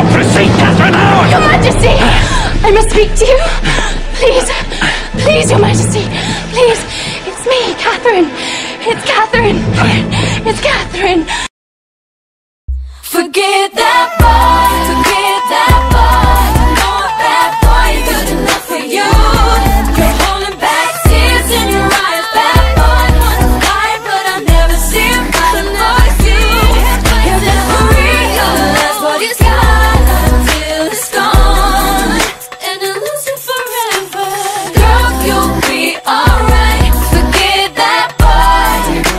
proceed, Catherine out! Your Majesty! I must speak to you. Please, please, Your Majesty. Please, it's me, Catherine. It's Catherine. It's Catherine. Forget that boy. Forget that boy. No bad boy, good enough for you. You're holding back tears in your eyes. Bad boy, wanna fight, but I'll never see him fighting for you. You'll never realize what he's got until it's gone, and he'll lose you forever. Girl, you'll be alright. Forget that boy.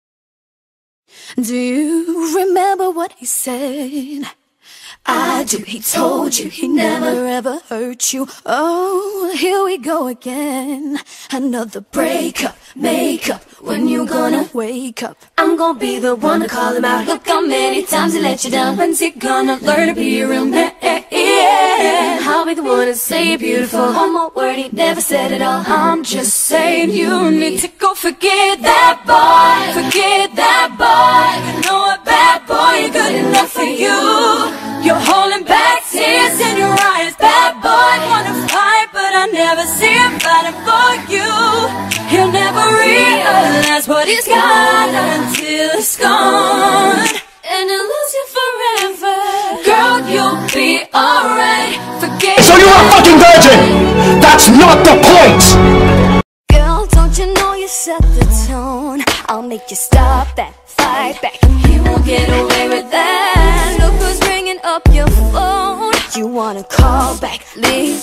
Do you remember what he said? I do. He told you he never ever hurt you. Oh, here we go again. Another breakup, makeup. When you gonna wake up? I'm gonna be the one to call him out. Look how many times he let you down. When's he gonna learn to be a real man? I'll be the one to say you're beautiful. One more word, he never said it all. I'm just saying you need to go forget that boy. Forget that boy. You know a bad boy ain't good enough for you. You're holding back tears in your eyes. Bad boy wanna fight, but I never see him fighting for you. He'll never realize what he's got until it's gone, and he'll lose you forever. Girl, you'll be alright. Forget. So you're a fucking virgin! That's not the point! Girl, don't you know you set the tone? I'll make you stop that fight back. He won't get away with that. Look who's ringing up your phone. You wanna call back, leave